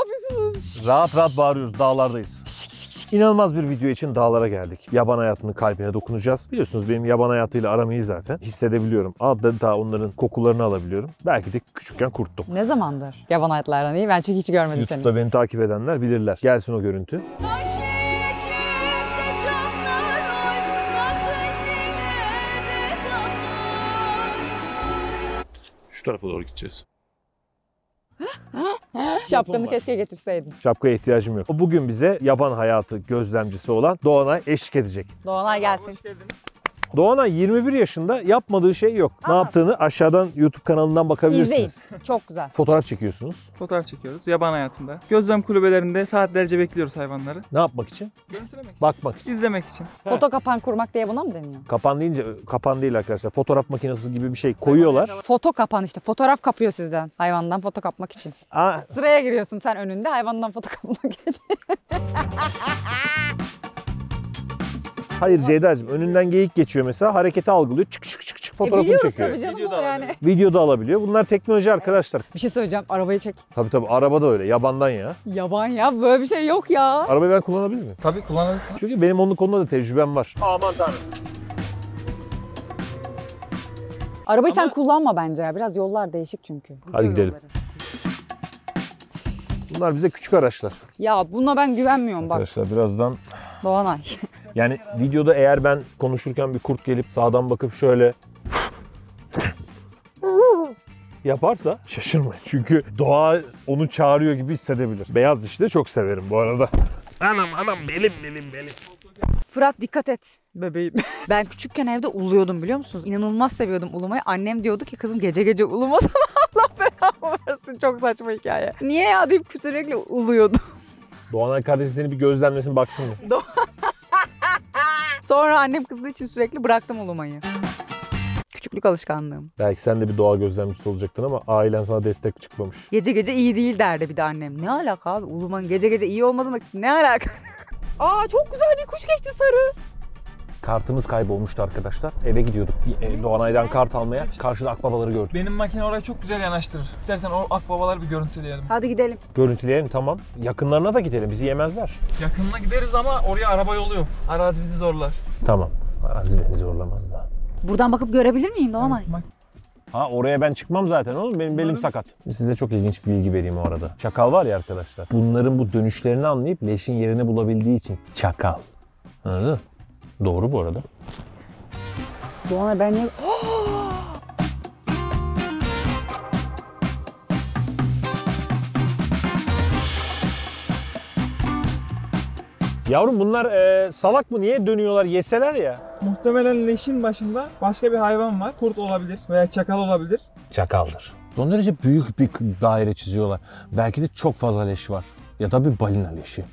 yapıyorsunuz? Rahat rahat bağırıyoruz. Dağlardayız. İnanılmaz bir video için dağlara geldik. Yaban hayatının kalbine dokunacağız. Biliyorsunuz benim yaban hayatıyla aram iyi zaten. Hissedebiliyorum. Adeta onların kokularını alabiliyorum. Belki de küçükken kurttum. Ne zamandır yaban hayatlardan iyi? Ben çünkü hiç görmedim YouTube'da seni. beni takip edenler bilirler. Gelsin o görüntü. Şu tarafa doğru gideceğiz. Şapkanı keşke getirseydin. Şapkaya ihtiyacım yok. O bugün bize yaban hayatı gözlemcisi olan Doğanay eşlik edecek. Doğanay gelsin. Doğanay 21 yaşında, yapmadığı şey yok. Ne yaptığını aşağıdan YouTube kanalından bakabilirsiniz. İzleyin. Çok güzel. Fotoğraf çekiyorsunuz. Fotoğraf çekiyoruz yaban hayatında. Gözlem kulübelerinde saatlerce bekliyoruz hayvanları. Ne yapmak için? Görüntülemek için. Bakmak için. İzlemek için. Foto kapan kurmak diye buna mı deniyor? Kapan deyince kapan değil arkadaşlar. Fotoğraf makinesi gibi bir şey koyuyorlar. Foto kapan işte. Fotoğraf kapıyor sizden. Hayvandan foto kapmak için. Aa, Sıraya giriyorsun sen önünde hayvandan foto kapmak için. hayır Ceyda'cığım, önünden geyik geçiyor mesela, hareketi algılıyor. Çık çık çık çık fotoğrafını biliyoruz çekiyor. tabii canım Videoda o yani. Videoda alabiliyor. Bunlar teknoloji arkadaşlar. Bir şey söyleyeceğim. Arabayı çek. Tabii arabada öyle. Yabandan ya. Yaban ya. Böyle bir şey yok ya. Arabayı ben kullanabilir miyim? Tabii kullanırsın. Çünkü benim onun konuda da tecrübem var. Aman tanrım. Arabayı sen kullanma bence ya. Biraz yollar değişik çünkü. Hadi gidelim. Bunlar bize küçük araçlar. Ya buna ben güvenmiyorum bak. Arkadaşlar birazdan Doğanay. yani videoda eğer ben konuşurken bir kurt gelip sağdan bakıp şöyle yaparsa şaşırmayın. Çünkü doğa onu çağırıyor gibi hissedebilir. Beyaz dişi de çok severim bu arada. Anam belim. Fırat dikkat et bebeğim. Ben küçükken evde uluyordum biliyor musunuz? İnanılmaz seviyordum ulumayı. Annem diyordu ki kızım gece gece ulumasana Allah belamı versin. Çok saçma hikaye. Niye ya deyip sürekli uluyordum. Doğanay kardeşi seni bir gözlemlesin baksın mı? Sonra annem kızdığı için sürekli bıraktım ulumayı. Küçüklük alışkanlığım. Belki sen de bir doğa gözlemcisi olacaktın ama ailen sana destek çıkmamış. Gece gece iyi değil derdi bir de annem. Ne alaka abi? Ulumanın gece gece iyi olmadığına ne alaka? Aa çok güzel bir kuş geçti sarı. Kartımız kaybolmuştu arkadaşlar. Eve gidiyorduk Doğanay'dan kart almaya. Karşıda akbabaları gördük. Benim makine oraya çok güzel yanaştırır. İstersen o akbabaları bir görüntüleyelim. Hadi gidelim. Görüntüleyelim tamam. Yakınlarına da gidelim. Bizi yemezler. Yakınına gideriz ama oraya araba yolu yok. Arazi bizi zorlar. Tamam. Arazi beni zorlamaz da. Buradan bakıp görebilir miyim Doğanay? Ha oraya ben çıkmam zaten oğlum. Benim belim sakat. Size çok ilginç bir bilgi vereyim o arada. Çakal var ya arkadaşlar. Bunların bu dönüşlerini anlayıp leşin yerini bulabildiği için çakal. Anladın mı? Doğru bu arada. Doğanay ben niye... Yavrum bunlar salak mı? Niye dönüyorlar? Yeseler ya. Muhtemelen leşin başında başka bir hayvan var. Kurt olabilir veya çakal olabilir. Çakaldır. Son derece büyük bir daire çiziyorlar. Belki de çok fazla leş var. Ya da bir balina leşi.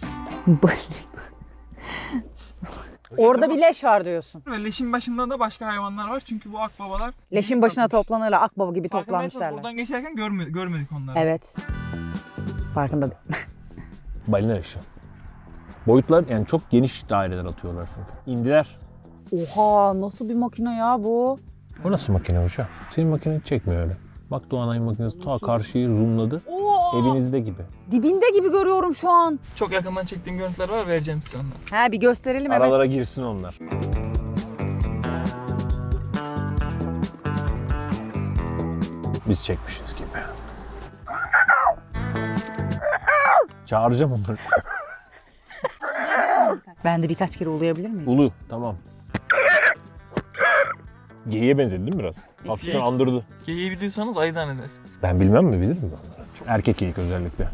Orada bir leş var diyorsun. Ve leşin başında da başka hayvanlar var. Çünkü bu akbabalar... Leşin başına toplanırlar. Akbaba gibi Farkındaysanız toplanmışlar. buradan geçerken görmedik onları. Evet. Farkında değil. Balina leşi. Boyutlar yani çok geniş daireler atıyorlar çünkü. İndiler. Oha nasıl bir makine ya bu? O nasıl makine hocam? Senin makine çekmiyor öyle. Bak Doğanay'ın makinesi ta karşıyı zoomladı. Oo, Evinizde gibi. dibinde gibi görüyorum şu an. Çok yakından çektiğim görüntüler var, vereceğim size onları. He bir gösterelim evet. Aralara girsin onlar. Biz çekmişiz gibi. Çağıracağım onları. Ben de birkaç kere uluyabilir miyim? Ulu tamam. Geyiğe benzedi değil mi biraz? Hafiften andırdı. Geyiği biliyorsanız ayı zannedersiniz. Ben bilmem mi, bilir mi onları? Erkek geyik özellikle.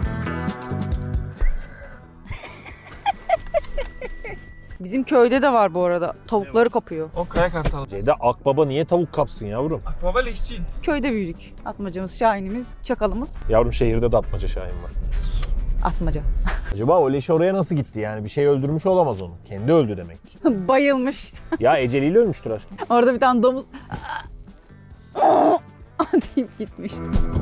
Bizim köyde de var bu arada. Tavukları kapıyor. O kaya kartalı. Ceyda akbaba niye tavuk kapsın yavrum? Akbaba leşçi. Köyde büyüdük. Atmacamız, şahinimiz, çakalımız. Yavrum şehirde de atmaca şahin var. Atmaca. Acaba o leş oraya nasıl gitti yani? Bir şey öldürmüş olamaz onu. Kendi öldü demek ki. Bayılmış. Ya eceliyle ölmüştür aşkım. Orada bir tane domuz deyip gitmiş.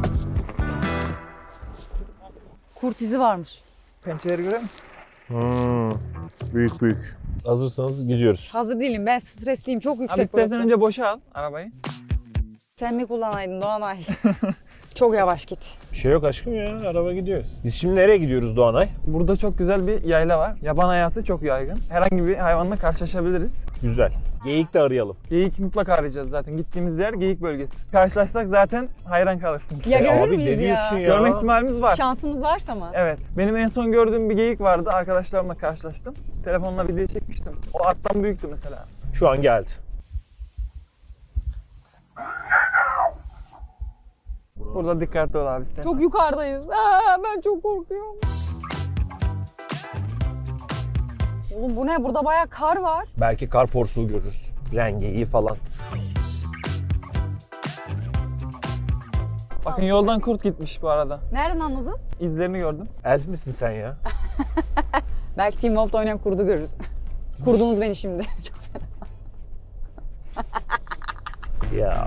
Kurt izi varmış. Pençeleri görelim. Büyük büyük. Hazırsanız gidiyoruz. Hazır değilim. Ben stresliyim. Çok Abi yüksek istersen burası. önce boşa al arabayı. Sen mi kullanaydın Doğanay? Çok yavaş git. Bir şey yok aşkım ya. Araba gidiyoruz. Biz şimdi nereye gidiyoruz Doğanay? Burada çok güzel bir yayla var. Yaban hayatı çok yaygın. Herhangi bir hayvanla karşılaşabiliriz. Güzel. Geyik de arayalım. Geyik mutlaka arayacağız zaten. Gittiğimiz yer geyik bölgesi. Karşılaşsak zaten hayran kalırsınız. Ya görür abi müyüz ne diyorsun ya? Görme ihtimalimiz var. Şansımız varsa mı? Evet. Benim en son gördüğüm bir geyik vardı. Arkadaşlarımla karşılaştım. Telefonla video çekmiştim. O attan büyüktü mesela. Şu an geldi. Burada dikkatli ol abi sen. Çok yukarıdayız. Ben çok korkuyorum. Oğlum bu ne? Burada bayağı kar var. Belki kar porsuğu görürüz. Rengi iyi falan. Bakın yoldan kurt gitmiş bu arada. Nereden anladın? İzlerini gördüm. Elf misin sen ya? Belki Team Wolf'da oynayan kurdu görürüz. Kurdunuz beni şimdi. Ya.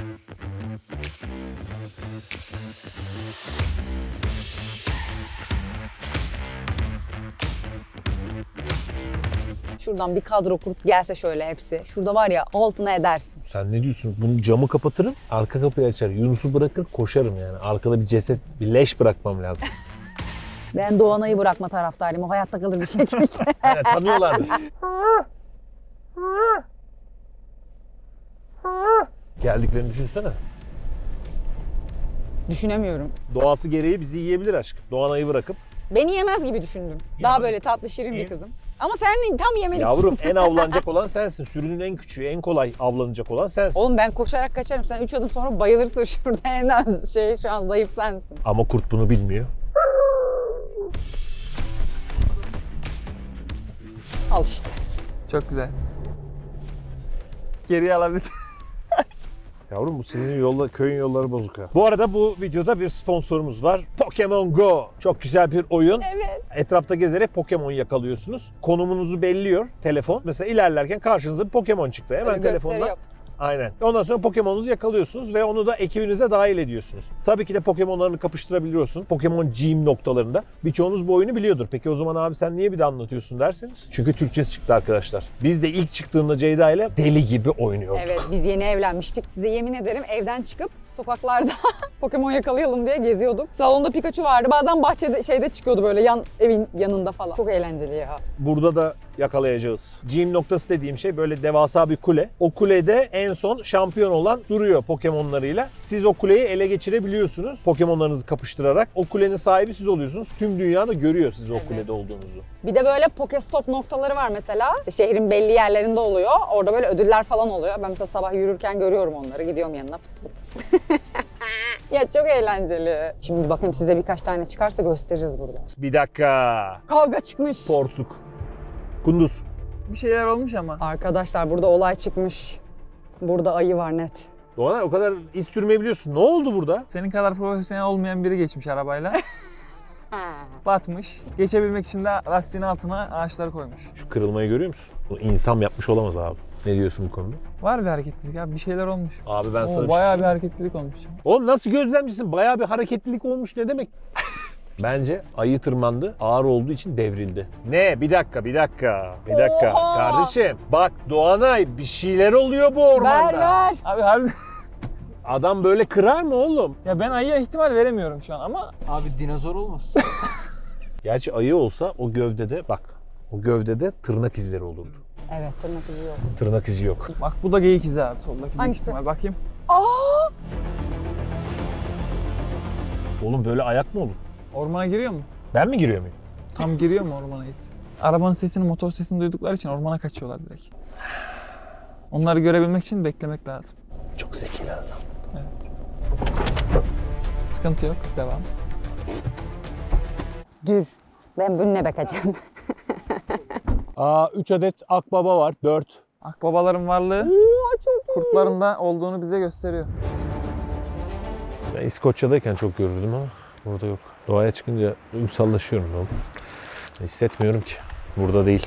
Şuradan bir kadro kurt gelse şöyle hepsi. Şurada var ya altına edersin. Sen ne diyorsun? Bunu camı kapatırım, arka kapıyı açar. Yunus'u bırakır, koşarım yani. Arkada bir ceset, bir leş bırakmam lazım. Ben Doğanay'ı bırakma taraftarıyım. O hayatta kalır bir şekilde. Yani tanıyorlardır. Geldiklerini düşünsene. Düşünemiyorum. Doğası gereği bizi yiyebilir aşkım. Doğanayı bırakıp. Beni yemez gibi düşündüm. Daha böyle tatlı şirin bir kızım. Ama sen tam yemeliksin. Yavrum en avlanacak olan sensin. Sürünün en küçüğü, en kolay avlanacak olan sensin. Oğlum ben koşarak kaçarım. Sen 3 adım sonra bayılırsın şurada. En az şu an zayıf sensin. Ama kurt bunu bilmiyor. Al işte. Çok güzel. Geriye alabilir. Yavrum bu senin yolla, köyün yolları bozuk ha. Bu arada bu videoda bir sponsorumuz var. Pokemon Go. Çok güzel bir oyun. Evet. Etrafta gezerek Pokemon yakalıyorsunuz. Konumunuzu belliyor telefon. Mesela ilerlerken karşınıza bir Pokemon çıktı. Hemen Öyle telefonla. gösteriyor. Aynen. Ondan sonra Pokemon'unuzu yakalıyorsunuz ve onu da ekibinize dahil ediyorsunuz. Tabii ki de Pokemon'larını kapıştırabiliyorsun. Pokemon Gym noktalarında. Birçoğunuz bu oyunu biliyordur. Peki o zaman abi sen niye bir de anlatıyorsun derseniz? Çünkü Türkçesi çıktı arkadaşlar. Biz de ilk çıktığında Ceyda ile deli gibi oynuyorduk. Evet biz yeni evlenmiştik. Size yemin ederim evden çıkıp sokaklarda Pokemon yakalayalım diye geziyorduk. Salonda Pikachu vardı. Bazen bahçede şeyde çıkıyordu böyle evin yanında falan. Çok eğlenceli ya. Burada da yakalayacağız. Gym noktası dediğim şey böyle devasa bir kule. O kulede en son şampiyon olan duruyor Pokemon'larıyla. Siz o kuleyi ele geçirebiliyorsunuz Pokemon'larınızı kapıştırarak. O kulenin sahibi siz oluyorsunuz. Tüm dünya da görüyor siz o Evet. kulede olduğunuzu. Bir de böyle Pokestop noktaları var mesela. İşte şehrin belli yerlerinde oluyor. Orada böyle ödüller falan oluyor. Ben mesela sabah yürürken görüyorum onları. Gidiyorum yanına fıt fıt. Ya çok eğlenceli. Şimdi bakayım size birkaç tane çıkarsa gösteririz burada. Bir dakika. Kavga çıkmış. Porsuk. Kunduz. Bir şeyler olmuş ama. Arkadaşlar burada olay çıkmış. Burada ayı var net. Doğanay o kadar iz sürmeyi biliyorsun. Ne oldu burada? Senin kadar profesyonel olmayan biri geçmiş arabayla. Batmış. Geçebilmek için de lastiğin altına ağaçları koymuş. Şu kırılmayı görüyor musun? Bunu insan yapmış olamaz abi. Ne diyorsun bu konuda? Var bir hareketlilik abi. Bir şeyler olmuş. Abi ben sana Oo, bir bayağı şey bir hareketlilik olmuş. Oğlum nasıl gözlemcisin? Bayağı bir hareketlilik olmuş ne demek? Bence ayı tırmandı. Ağır olduğu için devrildi. Ne? Bir dakika. Oha! Kardeşim bak Doğanay bir şeyler oluyor bu ormanda. Ver. Abi harbi. Adam böyle kırar mı oğlum? Ya ben ayıya ihtimal veremiyorum şu an ama Abi dinozor olmaz. Gerçi ayı olsa o gövdede bak. O gövdede tırnak izleri olurdu. Evet tırnak izi yok. Tırnak izi yok. bak bu da geyik izi abi soldaki büyük Hangisi? ihtimal. Bakayım. Oğlum böyle ayak mı olur? Ormana giriyor mu? Ben mi giriyor muyum? Tam giriyor mu ormana hiç? Arabanın sesini, motor sesini duydukları için ormana kaçıyorlar direkt. Onları görebilmek için beklemek lazım. Çok zekiler lan. Sıkıntı yok. Devam. Dur. Ben bununla bakacağım. 3 adet akbaba var. 4. Akbabaların varlığı kurtların da olduğunu bize gösteriyor. Ben İskoçya'dayken çok görürdüm ama burada yok. Doğaya çıkınca uyumsallaşıyorum oğlum. Hissetmiyorum ki. Burada değil.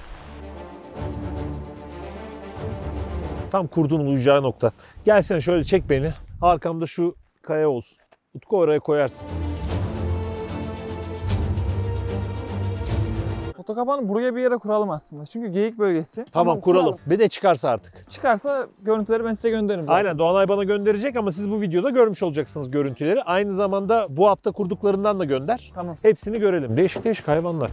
Tam kurdun uyuyacağı nokta. Gelsene şöyle çek beni. Arkamda şu kaya olsun. Utku oraya koyarsın. Foto kapağını buraya bir yere kuralım aslında. Çünkü geyik bölgesi. Tamam kuralım. Bir de çıkarsa artık. Çıkarsa görüntüleri ben size gönderirim zaten. Aynen Doğanay bana gönderecek ama siz bu videoda görmüş olacaksınız görüntüleri. Aynı zamanda bu hafta kurduklarından da gönder. Tamam. Hepsini görelim. Değişik değişik hayvanlar.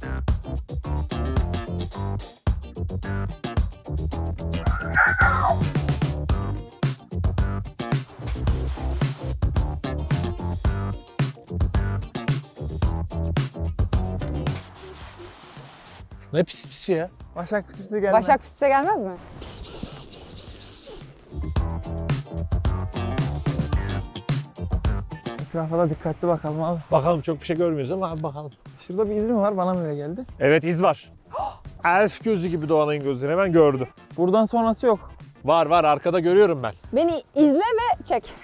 Ne pis pis ya. Başak pisi gelmez. Başak piste gelmez mi? Etrafa da dikkatli bakalım abi. Bakalım çok bir şey görmüyoruz ama abi bakalım. Şurada bir iz mi var? Bana mı öyle geldi? Evet iz var. Elf gözü gibi Doğanay'ın gözünü hemen gördü. Buradan sonrası yok. Var var arkada görüyorum ben. Beni izle ve çek.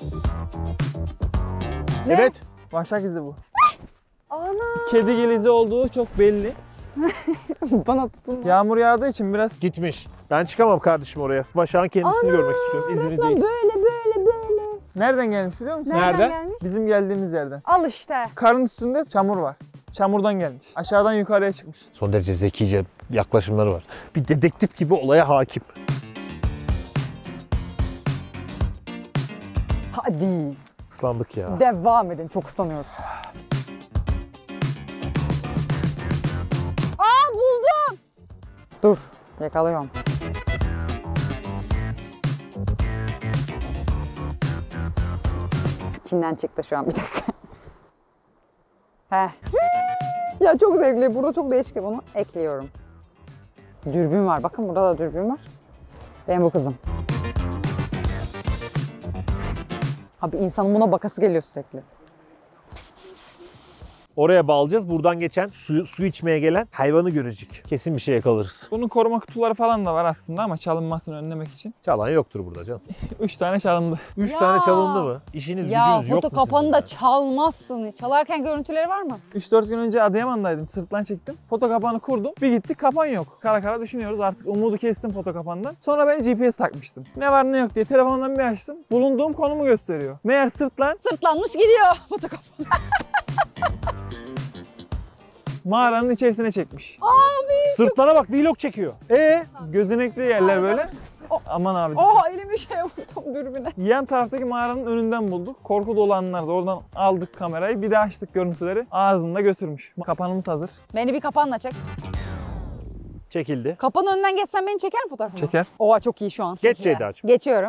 Ne? Evet. Başak izi bu. Ana. Kedigil izi olduğu çok belli. Bana tutun. Yağmur yağdığı için biraz Gitmiş. Ben çıkamam kardeşim oraya. Başak'ın kendisini görmek istiyorum. İzini Resmen değil. böyle. nereden gelmiş biliyor musun? Nereden? gelmiş? Bizim geldiğimiz yerden. Al işte. Karın üstünde çamur var. Çamurdan gelmiş. Aşağıdan yukarıya çıkmış. Son derece zekice yaklaşımları var. Bir dedektif gibi olaya hakim. Hadi. Islandık ya. Devam edin. Çok ıslanıyoruz. Aa buldum. Dur. Yakalıyorum. İçinden çıktı şu an bir dakika. Heh. Ya çok zevkli. Burada çok değişik. Bunu ekliyorum. Dürbün var. Bakın burada da dürbün var. Benim bu kızım. Abi insanın buna bakası geliyor sürekli. Oraya bağlayacağız. Buradan geçen, su içmeye gelen hayvanı görecek. Kesin bir şey yakalarız. Bunun koruma kutuları falan da var aslında ama çalınmasını önlemek için. Çalan yoktur burada canım. 3 tane çalındı. 3 Ya. tane çalındı mı? İşiniz Ya gücünüz yok foto mu kapanı sizin da ya? çalmazsın. Çalarken görüntüleri var mı? 3-4 gün önce Adıyaman'daydım. Sırtlan çektim. Foto kapağını kurdum. Bir gittik kapan yok. Kara kara düşünüyoruz. Artık umudu kestim foto kapandan. Sonra ben GPS takmıştım. Ne var ne yok diye telefondan bir açtım. Bulunduğum konumu gösteriyor. Meğer sırtlan Sırtlanmış gidiyor foto kapanı. mağaranın içerisine çekmiş. Sırtlana bak vlog çekiyor. Gözenekli yerler böyle. Aman abi. Oha elime şey vurdum dürbüne. Yan taraftaki mağaranın önünden bulduk. Korku dolu anlarda oradan aldık kamerayı. Bir de açtık görüntüleri. Ağzında götürmüş. Kapanımız hazır. Beni bir kapanla çek. Çekildi. Kapanın önünden geçsen beni çeker mi fotoğrafını? Çeker. Oha çok iyi şu an. Geç Çok iyi. Ceyda'cığım. Geçiyorum.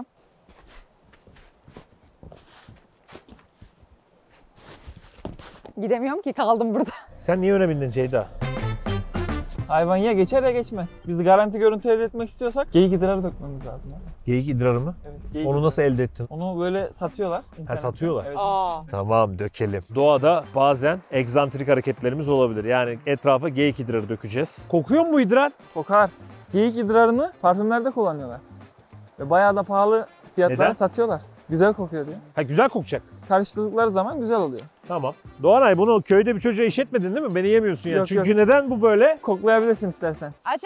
Gidemiyorum ki kaldım burada. Sen niye öne bindin Ceyda? Hayvan ya geçer ya geçmez. Biz garanti görüntü elde etmek istiyorsak geyik idrarı dökmemiz lazım abi. Geyik idrarı mı? Evet, geyik Onu nasıl elde ettin? Onu böyle satıyorlar. internette. satıyorlar. Evet. Aa. Tamam dökelim. Doğada bazen egzantrik hareketlerimiz olabilir. Yani etrafa geyik idrarı dökeceğiz. Kokuyor mu bu idrar? Kokar. Geyik idrarını parfümlerde kullanıyorlar. Ve bayağı da pahalı fiyatlara Neden? satıyorlar. Güzel kokuyor diye. Ha güzel kokacak. Karıştırdıkları zaman güzel oluyor. Tamam. Doğanay bunu köyde bir çocuğa işletmedin değil mi? Beni yemiyorsun yani. Yok, Çünkü yok. neden bu böyle? Koklayabilirsin istersen. Aç.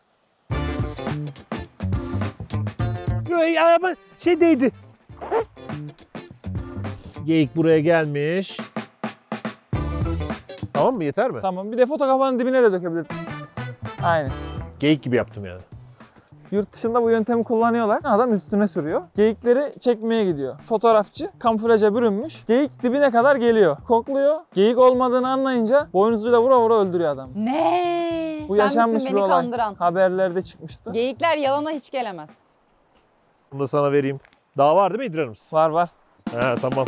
Ama şey değdi. Geyik buraya gelmiş. Tamam mı? Yeter mi? Tamam. Bir de foto kapağının dibine de dökebilirsin. Aynen. Geyik gibi yaptım yani. Yurt dışında bu yöntemi kullanıyorlar. Adam üstüne sürüyor. Geyikleri çekmeye gidiyor. Fotoğrafçı kamuflaja bürünmüş. Geyik dibine kadar geliyor. Kokluyor. Geyik olmadığını anlayınca boynuzuyla vura vura öldürüyor adamı. Ne? Bu Sen yaşanmış misin bir beni olay. kandıran? Haberlerde çıkmıştı. Geyikler yalana hiç gelemez. Bunu da sana vereyim. Daha var değil mi idrarımız? Var var. He tamam.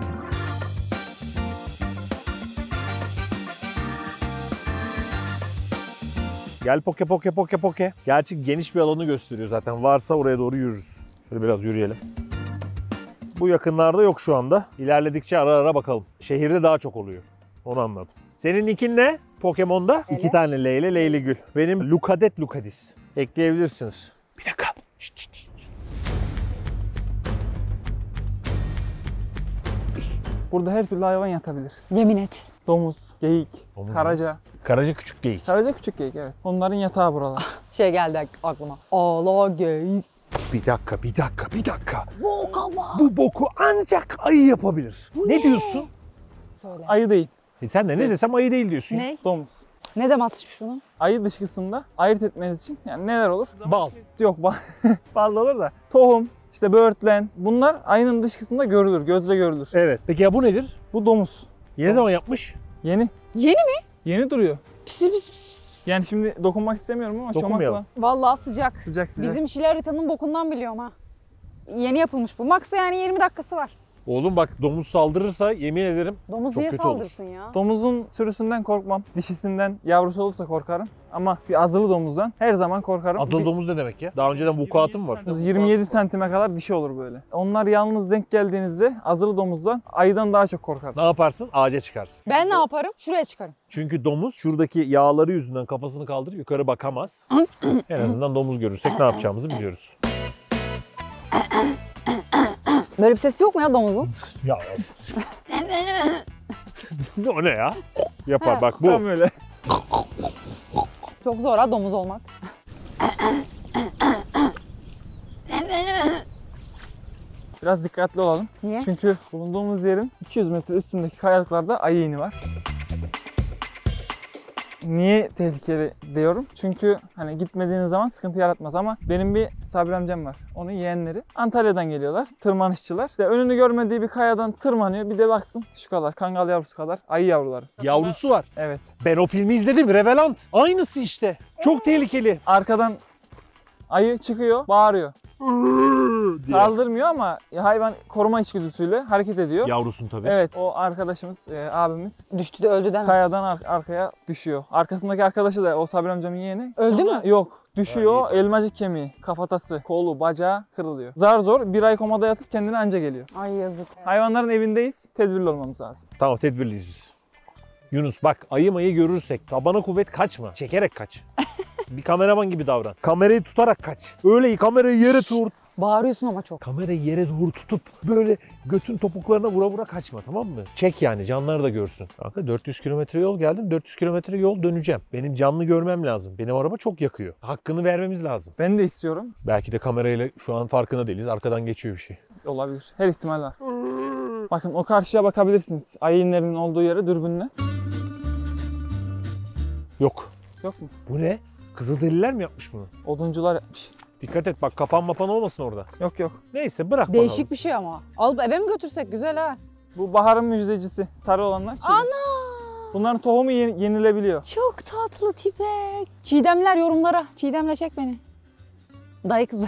Gel poke poke poke poke. Gerçi geniş bir alanı gösteriyor zaten. Varsa oraya doğru yürürüz. Şöyle biraz yürüyelim. Bu yakınlarda yok şu anda. İlerledikçe ara ara bakalım. Şehirde daha çok oluyor. Onu anladım. Senin nickin ne? Pokemon'da 2 tane L ile Leyli Gül. Benim Lucadet Lucadis. Ekleyebilirsiniz. Bir dakika. Şşt, şşt, şşt. Burada her türlü hayvan yatabilir. Yemin et. Domuz, geyik, Domuz karaca. Karaca küçük geyik. Karaca küçük geyik evet. Onların yatağı buralar. Şey geldi aklıma. Ağla geyik. Bir dakika. Bok ama. Bu boku ancak ayı yapabilir. Ne diyorsun? Söyle. Ayı değil, Sen de ne desem ayı değil diyorsun. Ne? domuz. Ne de atışmış bunu? Ayı dışkısında ayırt etmeniz için yani neler olur? Bal. Yok bal da olur da. Tohum, işte böğürtlen bunlar ayının dışkısında görülür, gözle görülür. Evet. Peki ya bu nedir? Bu domuz. Ne zaman yapmış? Yeni. Yeni mi? Yeni duruyor. Pis pis pis pis. pis. Yani şimdi dokunmak istemiyorum ama Dokunmayalım. çomakla. Vallahi sıcak. Sıcak sıcak. Bizim Şilaritanın bokundan biliyorum ha. Yeni yapılmış bu. Max yani 20 dakikası var. Oğlum bak domuz saldırırsa yemin ederim Domuz çok niye kötü olur. saldırsın ya? Domuzun sürüsünden korkmam. Dişisinden yavrusu olursa korkarım. Ama bir azılı domuzdan her zaman korkarım. Azılı domuz ne demek ya? Daha önceden vukuatım var. 27 santime kadar dişi olur böyle. Onlar yalnız denk geldiğinizde azılı domuzdan ayıdan daha çok korkar. Ne yaparsın? Ağaca çıkarsın. Ben ne yaparım? Şuraya çıkarım. Çünkü domuz şuradaki yağları yüzünden kafasını kaldırıp yukarı bakamaz. En azından domuz görürsek ne yapacağımızı biliyoruz. Böyle bir ses yok mu ya domuzun? Ya. O ne ya? Yapar bak bu. Tam öyle. Çok zor ha domuz olmak. Biraz dikkatli olalım. Niye? Çünkü bulunduğumuz yerin 200 metre üstündeki kayalıklarda ayı iğni var. Niye tehlikeli diyorum? Çünkü hani gitmediğiniz zaman sıkıntı yaratmaz ama benim bir Sabri amcam var. Onun yeğenleri Antalya'dan geliyorlar. Tırmanışçılar. İşte önünü görmediği bir kayadan tırmanıyor. Bir de baksın şu kadar kangal yavrusu kadar ayı yavruları. Yavrusu var. Evet. Ben o filmi izledim. Revelant. Aynısı işte. Çok tehlikeli. Arkadan ayı çıkıyor, bağırıyor. Saldırmıyor ama hayvan koruma içgüdüsüyle hareket ediyor. Yavrusun tabii. Evet, o arkadaşımız, abimiz Düştü de öldü deme. kayadan arkaya düşüyor. Arkasındaki arkadaşı da o Sabri amcamın yeğeni. Öldü Sonra- mü? Yok. Düşüyor, Ha, iyi. elmacık kemiği, kafatası, kolu, bacağı kırılıyor. Zar zor bir ay komada yatıp kendine anca geliyor. Ay yazık. Hayvanların evindeyiz, tedbirli olmamız lazım. Tamam, tedbirliyiz biz. Yunus bak, ayı mayı görürsek tabana kuvvet kaçma. Çekerek kaç. Bir kameraman gibi davran. Kamerayı tutarak kaç. Öyle kamerayı yere doğru, Bağırıyorsun ama çok. kamerayı yere doğru tutup böyle götün topuklarına vura vura kaçma, tamam mı? Çek yani, canları da görsün. Kanka 400 kilometre yol geldim, 400 kilometre yol döneceğim. Benim canlı görmem lazım. Benim araba çok yakıyor. Hakkını vermemiz lazım. Ben de istiyorum. Belki de kamerayla şu an farkında değiliz. Arkadan geçiyor bir şey. Olabilir. Her ihtimal var. Bakın o karşıya bakabilirsiniz. Ayı inlerinin olduğu yere dürbünle. Yok. Yok mu? Bu ne? Kızılderililer mi yapmış bunu? Oduncular yapmış. Dikkat et bak, kapan mapan olmasın orada. Yok yok. Neyse bırak Değişik bakalım. bir şey ama. Alıp eve mi götürsek güzel ha? Bu baharın müjdecisi. Sarı olanlar. çiğdem. Ana! Bunların tohumu yenilebiliyor. Çok tatlı tipek. Çiğdemler yorumlara. Çiğdemle çek beni. Dayı kızı.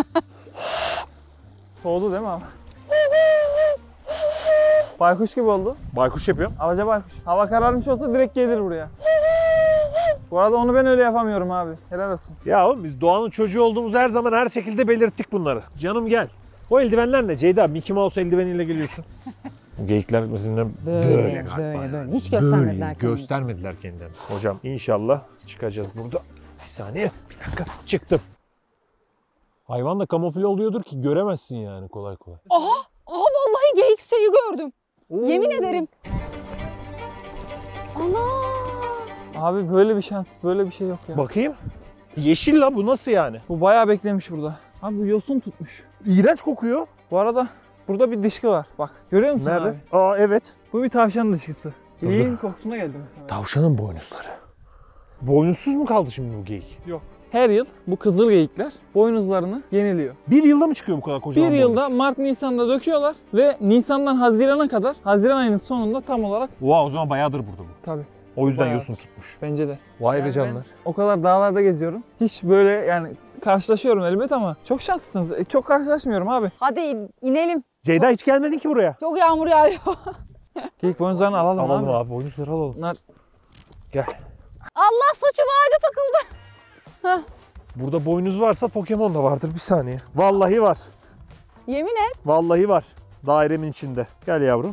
Soğudu değil mi abi? Baykuş gibi oldu. Baykuş yapıyor. Alaca baykuş. Hava kararmış olsa direkt gelir buraya. Bu arada onu ben öyle yapamıyorum abi. Helal olsun. Ya oğlum, biz doğanın çocuğu olduğumuzu her zaman her şekilde belirttik bunları. Canım gel. O eldivenler ne Ceyda? Mickey Mouse eldiveniyle geliyorsun. Bu geyikler mesela Böyle. Hiç göstermediler böyle kendini. göstermediler kendilerini. Hocam inşallah çıkacağız burada. Bir saniye, bir dakika, çıktım. Hayvan da kamufle oluyordur ki göremezsin yani kolay kolay. Aha vallahi geyik şeyi gördüm. Yemin ederim. Ana! Abi böyle bir şans, böyle bir şey yok ya. Bakayım. Yeşil la, bu nasıl yani? Bu bayağı beklemiş burada. Abi bu yosun tutmuş. İğrenç kokuyor. Bu arada burada bir dışkı var. Bak görüyor musun abi? Aa evet. Bu bir tavşan dışkısı. Dur, İliğin kokusuna geldim. Tavşanın boynuzları. Boynuzsuz mu kaldı şimdi bu geyik? Yok. Her yıl bu kızıl geyikler boynuzlarını yeniliyor. Bir yılda mı çıkıyor bu kadar kocaman Bir yılda boynuz? Mart Nisan'da döküyorlar ve Nisan'dan Haziran'a kadar, Haziran ayının sonunda tam olarak Oha, o zaman bayağıdır burada bu. tabii O yüzden Bayağı. yosun tutmuş. bence de. Vay be Yani canlar. O kadar dağlarda geziyorum. Hiç böyle yani karşılaşıyorum elbet ama çok şanslısınız. Çok karşılaşmıyorum abi. Hadi inelim. Ceyda hiç gelmedin ki buraya. Çok yağmur yağıyor. Geyik boynuzlarını alalım, Alalım abi. abi, boynuzları alalım. Bunlar Gel. Allah, saçım ağaca takıldı. Burada boynuz varsa Pokemon da vardır, bir saniye. Vallahi var. Yemin et. Vallahi var. Dairemin içinde. Gel yavrum.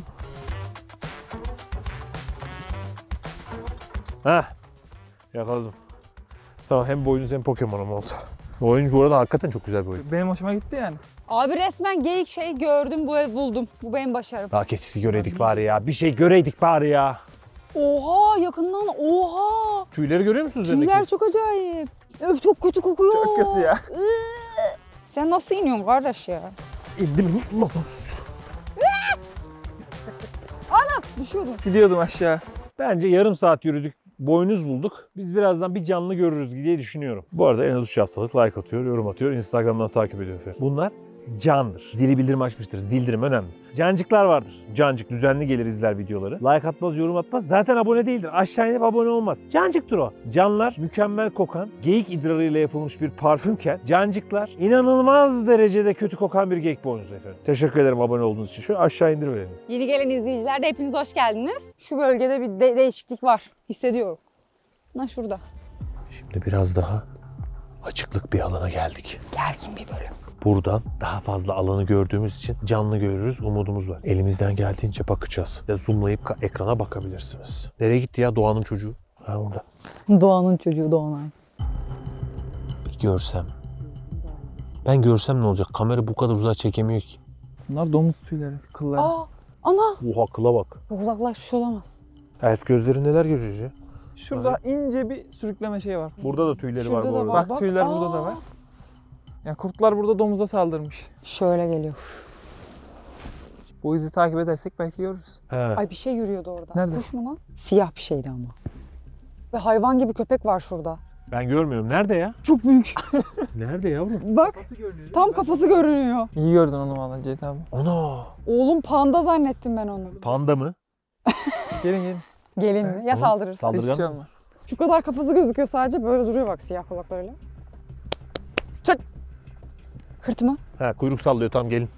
Heh. Yakaladım. Tamam, hem boynuz hem Pokemon'um oldu. Bu oyun bu arada hakikaten çok güzel bir oyun. benim hoşuma gitti yani. Abi resmen geyik şey gördüm, buldum. Bu benim başarım. Daha keçisi göreydik bari ya. Bir şey göreydik bari ya. Oha, yakından oha. Tüyleri görüyor musun üzerindeki? Tüyler çok acayip. Öf, çok kötü kokuyor. Çok kötü ya. Sen nasıl iniyorsun kardeş ya? İndim. Mamos. Düşüyordun. Gidiyordum aşağı. Bence yarım saat yürüdük. boynuz bulduk. Biz birazdan bir canlı görürüz diye düşünüyorum. Bu arada en az 3 haftalık like atıyor, yorum atıyor. Instagram'dan takip ediyor efendim. Bunlar candır. Zili bildirim açmıştır. Zildirim önemli. Cancıklar vardır. Cancık düzenli gelir izler videoları. Like atmaz, yorum atmaz. Zaten abone değildir. Aşağı inip abone olmaz. Cancıktır o. Canlar mükemmel kokan, geyik idrarıyla yapılmış bir parfümken cancıklar inanılmaz derecede kötü kokan bir geyik boynuzu efendim. Teşekkür ederim abone olduğunuz için. Şöyle aşağı indiriverelim. Yeni gelen izleyiciler de hepiniz hoş geldiniz. Şu bölgede bir değişiklik var. Hissediyorum. Ha şurada. Şimdi biraz daha açıklık bir alana geldik. Gergin bir bölüm. Buradan daha fazla alanı gördüğümüz için canlı görürüz, umudumuz var. Elimizden geldiğince bakacağız. Ya zoomlayıp ekrana bakabilirsiniz. Nereye gitti ya Doğan'ın çocuğu? Ha orada. Doğan'ın çocuğu Doğanay. Bir görsem. Ben görsem ne olacak? Kamera bu kadar uzağa çekemiyor ki. Bunlar domuz tüyleri, kılları. Aa, ana. Oha kıla bak. Çok uzaklaşmış olamaz. Elf gözleri neler görüyor ya? Şurada ince bir sürükleme şey var. Burada da tüyleri Şurada var bu da arada. var. Bak tüyler burada da var. Ya kurtlar burada domuza saldırmış. Şöyle geliyor. Bu izi takip edersek belki görürüz. He. Ay bir şey yürüyordu orada. Nerede? Kuş mu lan? Siyah bir şeydi ama. Ve hayvan gibi köpek var şurada. Ben görmüyorum. Nerede ya? Çok büyük. Nerede yavrum? Bak tam kafası görünüyor. İyi gördün onu valla Ceyt abi. Ana. Oğlum panda zannettim ben onu. Panda mı? Gelin gelin. Gelin mi? Ya saldırırsa? Hiçbir şey Saldırgan mı? olmaz. Şu kadar kafası gözüküyor sadece böyle duruyor bak siyah kulaklarıyla. Çek. Hırt mı? He kuyruk sallıyor tam gelin.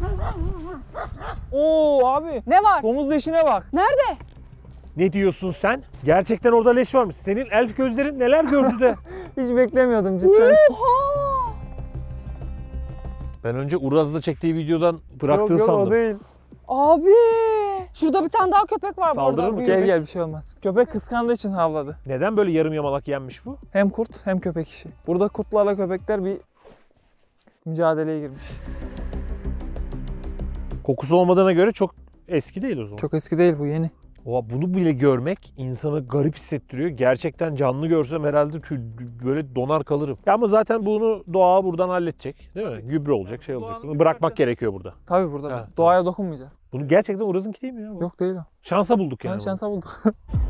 Oo abi. Ne var? Domuz leşine bak. Nerede? Ne diyorsun sen? Gerçekten orada leş varmış. Senin elf gözlerin neler gördü de. Hiç beklemiyordum cidden. Oha! Ben önce Uraz'da çektiği videodan bıraktığı yok, sandım. o değil. Abi! Şurada bir tane daha köpek var Saldırır burada. mı? büyük. Gel gel bir şey olmaz. Köpek kıskandığı için havladı. Neden böyle yarım yamalak yenmiş bu? Hem kurt hem köpek işi. Burada kurtlarla köpekler bir mücadeleye girmiş. Kokusu olmadığına göre çok eski değil o zaman. Çok eski değil bu, yeni. Oha, bunu bile görmek insanı garip hissettiriyor. Gerçekten canlı görsem herhalde böyle donar kalırım. Ya ama zaten bunu doğa buradan halledecek. Değil mi? Gübre olacak, şey olacak. Bunu bırakmak gerekiyor burada. Tabii burada. Ha. Doğaya dokunmayacağız. Bunu gerçekten Uraz'ınki değil mi ya? Yok değil o. Şansa bulduk yani. Yani şansa bulduk.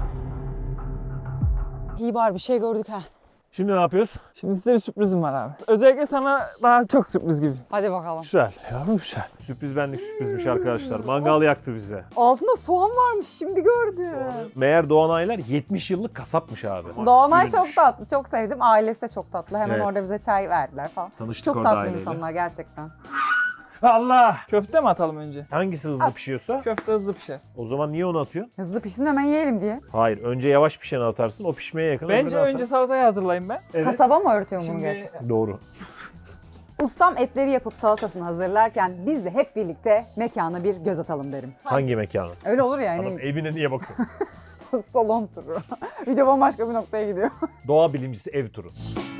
İyi bari bir şey gördük ha. Şimdi ne yapıyoruz? Şimdi size bir sürprizim var abi. Özellikle sana daha çok sürpriz gibi. Hadi bakalım. Güzel. Yavrum güzel. Sürpriz benlik sürprizmiş arkadaşlar. Mangal yaktı bize. Altında soğan varmış şimdi gördüm. Meğer Doğanaylar 70 yıllık kasapmış abi. Doğanay Ürünmüş. çok tatlı, çok sevdim. Ailesi de çok tatlı. Hemen Evet. orada bize çay verdiler falan. Tanıştık Çok orada tatlı aileyle. insanlar gerçekten. Allah! Köfte mi atalım önce? Hangisi hızlı pişiyorsa Köfte hızlı pişer. o zaman niye onu atıyorsun? Hızlı pişsin hemen yiyelim diye. Hayır. Önce yavaş pişeni atarsın. O pişmeye yakın. Bence öbürünü önce atarsın. salatayı hazırlayayım ben. Evet. Kasaba mı öğretiyor bunu Şimdi gerçekten? Doğru. Ustam etleri yapıp salatasını hazırlarken biz de hep birlikte mekana bir göz atalım derim. Hangi mekanı? Öyle olur ya Adam yani evine niye bakıyor? salon turu. Video bambaşka bir noktaya gidiyor. Doğa bilimcisi ev turu.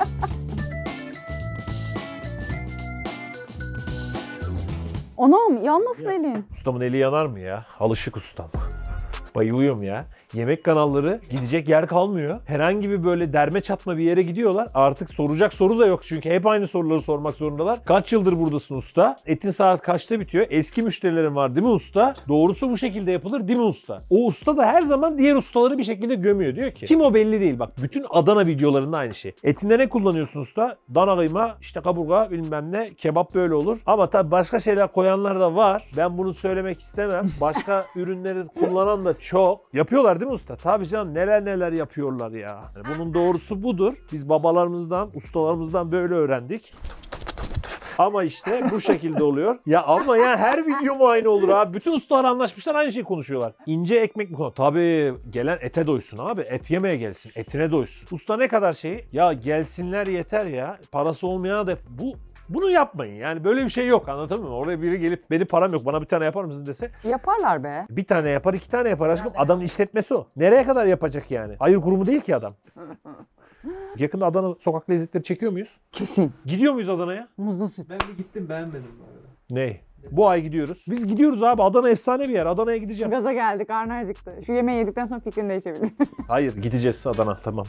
Anam yanmasın elin. Ustamın eli yanar mı ya? Alışık ustam. Bayılıyorum ya. Yemek kanalları gidecek yer kalmıyor. Herhangi bir böyle derme çatma bir yere gidiyorlar. Artık soracak soru da yok çünkü hep aynı soruları sormak zorundalar. Kaç yıldır buradasın usta? Etin saat kaçta bitiyor? Eski müşterilerin var değil mi usta? Doğrusu bu şekilde yapılır değil mi usta? O usta da her zaman diğer ustaları bir şekilde gömüyor. Diyor ki kim o belli değil. Bak bütün Adana videolarında aynı şey. Etinde ne kullanıyorsun usta? Dana kıyma, işte kaburga bilmem ne. Kebap böyle olur. Ama tabii başka şeyler koyanlar da var. Ben bunu söylemek istemem. Başka ürünleri kullanan da çok. Yapıyorlar değil mi usta? Tabii canım neler neler yapıyorlar ya. Yani bunun doğrusu budur. Biz babalarımızdan, ustalarımızdan böyle öğrendik. Ama işte bu şekilde oluyor. Ya ama ya her video mu aynı olur abi? Bütün ustalar anlaşmışlar aynı şeyi konuşuyorlar. İnce ekmek mi konu? Tabii gelen ete doysun abi. Et yemeye gelsin. Etine doysun. Usta ne kadar şeyi? Ya gelsinler yeter ya. Parası olmayana da bunu yapmayın. Yani böyle bir şey yok, anladın mı? Oraya biri gelip benim param yok bana bir tane yapar mısın dese Yaparlar be. bir tane yapar, iki tane yapar aşkım. Adamın işletmesi o. Nereye kadar yapacak yani? Hayır kurumu değil ki adam. Yakında Adana sokak lezzetleri çekiyor muyuz? Kesin. Gidiyor muyuz Adana'ya? Muzlu süt. Ben de gittim beğenmedim bu arada. Ne? Bu ay gidiyoruz. Biz gidiyoruz abi. Adana efsane bir yer. Adana'ya gideceğim. Gaza geldik, karnı acıktı. Şu yemeği yedikten sonra fikrini değişebilir. Hayır gideceğiz Adana, tamam.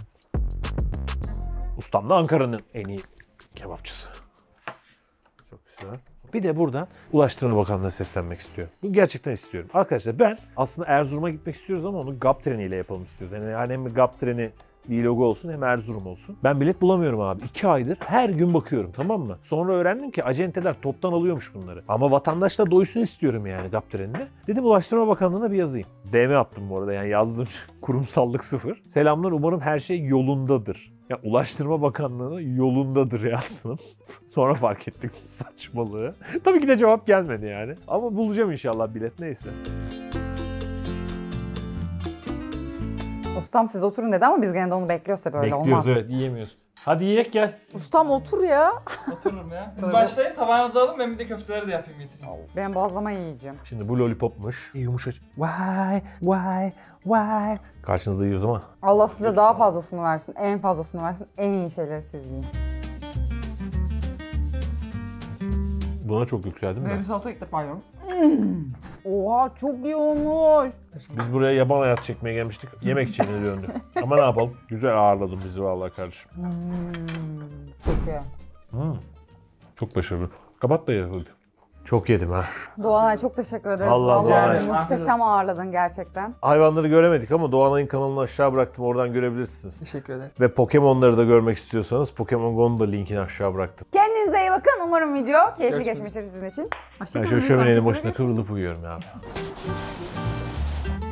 Ustam da Ankara'nın en iyi kebapçısı. Çok güzel. Bir de buradan Ulaştırma Bakanlığı'na seslenmek istiyorum. Bu gerçekten istiyorum. Arkadaşlar ben aslında Erzurum'a gitmek istiyoruz ama onu GAP treniyle yapalım istiyoruz. Yani hem GAP treni vlogu olsun hem Erzurum olsun. Ben bilet bulamıyorum abi. 2 aydır her gün bakıyorum, tamam mı? Sonra öğrendim ki acenteler toptan alıyormuş bunları. Ama vatandaş da doysun istiyorum yani GAP trenine. Dedim Ulaştırma Bakanlığı'na bir yazayım. DM attım bu arada, yani yazdım, kurumsallık sıfır. Selamlar, umarım her şey yolundadır. Ya Ulaştırma Bakanlığı'na yolundadır yazdım. Sonra fark ettik saçmalığı. Tabii ki de cevap gelmedi yani. Ama bulacağım inşallah bilet, neyse. Ustam siz oturun dedi ama biz gene de onu bekliyoruz tabii, öyle Bekliyoruz, olmaz. evet, yiyemiyoruz. Hadi yiyek gel. Ustam otur ya. Otururum ya. Siz Tabii. başlayın, tabağınızı alın, ben bir de köfteleri de yapayım getireyim. Ben bazlama yiyeceğim. Şimdi bu lollipopmuş. Yumuşacık. Vay. Karşınızda yiyoruz ama. Allah size daha fazlasını versin, en fazlasını versin, en iyi şeyleri siz yiyin. Buna çok yükseldim Böyle ben. bir salata ilk defa yiyorum. Oha çok iyi olmuş. Biz buraya yaban hayat çekmeye gelmiştik. Yemek için döndü. Ama ne yapalım? Güzel ağırladın bizi vallahi kardeşim. Çok iyi. Çok başarılı. Kapat da yapalım. Çok yedim ha. Doğanay çok teşekkür ederiz. Allah Vallahi aşkına. muhteşem ağırladın gerçekten. Hayvanları göremedik ama Doğanay'ın kanalını aşağı bıraktım. Oradan görebilirsiniz. Teşekkür ederim. Ve Pokemon'ları da görmek istiyorsanız Pokemon Go'nun da linkini aşağı bıraktım. Kendinize iyi bakın. Umarım video keyifli Görüşmek geçmiştir sizin için. Ben şöyle şöminenin başında kıvrılıp uyuyorum ya.